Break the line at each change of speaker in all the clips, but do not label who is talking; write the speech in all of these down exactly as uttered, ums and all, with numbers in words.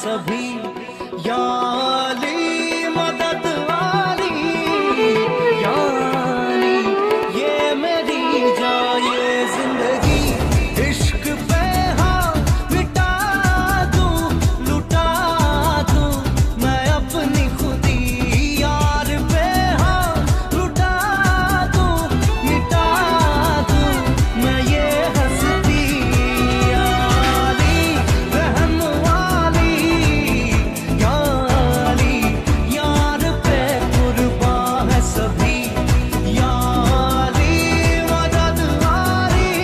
सभी, याली मदद वाली, याली ये मेरी जाए जिंदगी। इश्क पे हाँ मिटा दूं, लुटा दूं मैं अपनी खुदी, यार पे हाँ लुटा दूं, मिटा दूं मैं ये हंसती। याली रहम वाली, याली यार पे कुर्बान है सभी, याली मदद वाली,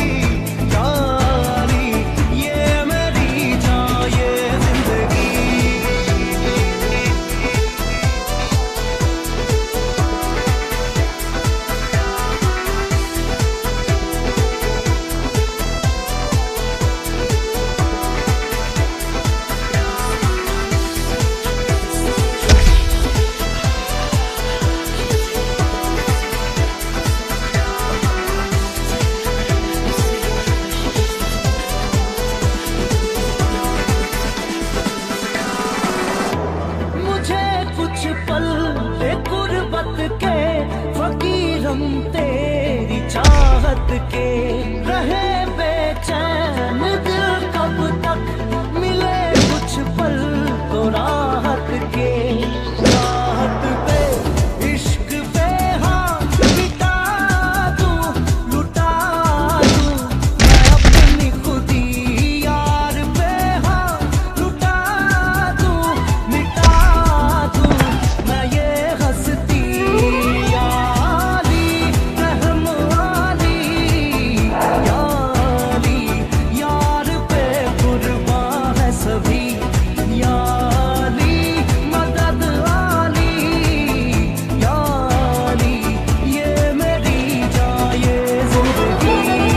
याली ये मेरी जाए जिंदगी। मुझे कुछ पल दे गुर्बत के, फकीरम तेरी चाहत के, रहे बेचैन दिल कब तक, मिले कुछ पल तो राहत के। राहत पे इश्क पे हाँ मिटा दूं, लुटा दूं मैं अपनी खुदी, यार पे हाँ लुटा दूं, मिटा दूं मैं ये हंसती। याली रहम वाली, याली यार पे कुर्बान है सभी, याली मदद वाली, याली ये मेरी जाए जिंदगी।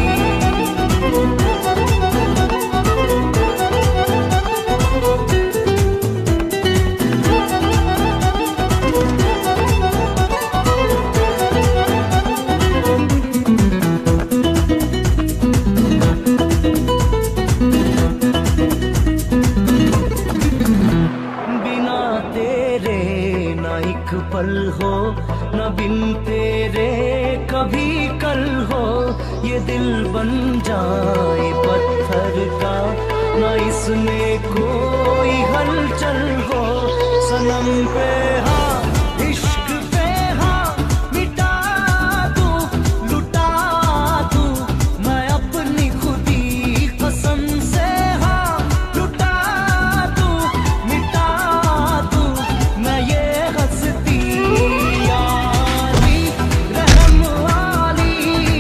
बिना तेरे ना एक पल हो, ना बिन तेरे कभी कल हो, ये दिल बन जाए पत्थर का, ना इसमें कोई हलचल हो। सनम पे हाँ इश्क पे हाँ मिटा दूं, लुटा दूं मैं अपनी खुदी, कसम से हाँ लुटा दूं, मिटा दूं मैं ये हंसती। याली रहम वाली,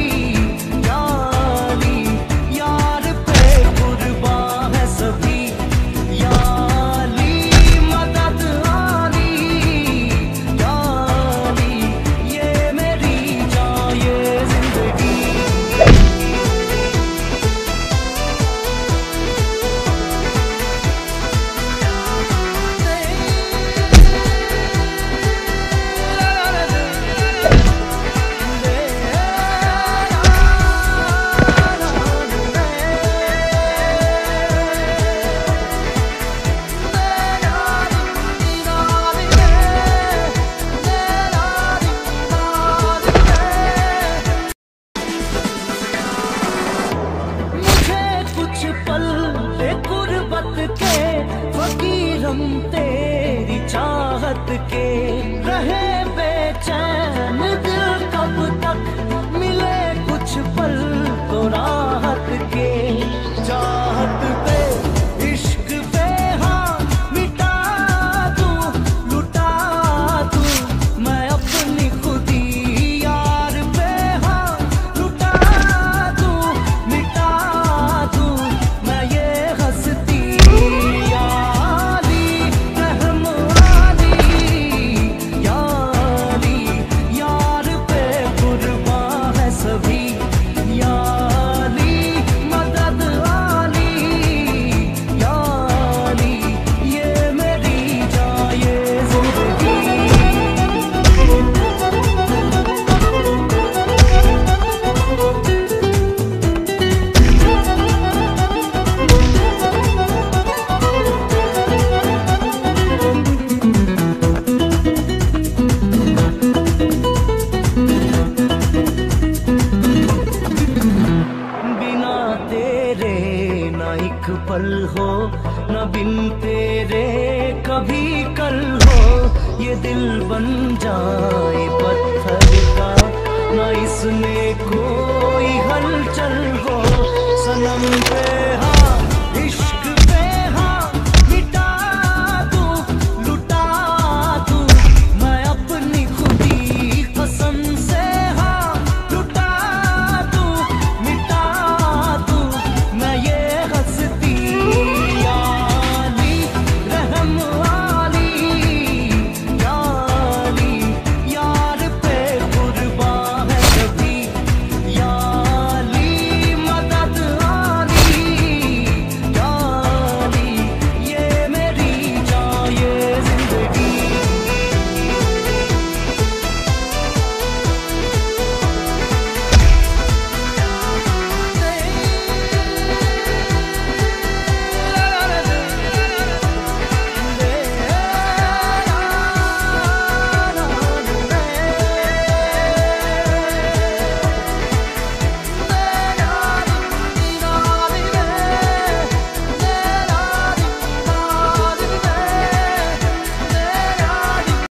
याली यार पे कुर्बान है सभी, याली मदद वाली, जाए पत्थर का, न इसमें कोई हलचल हो, सनम पे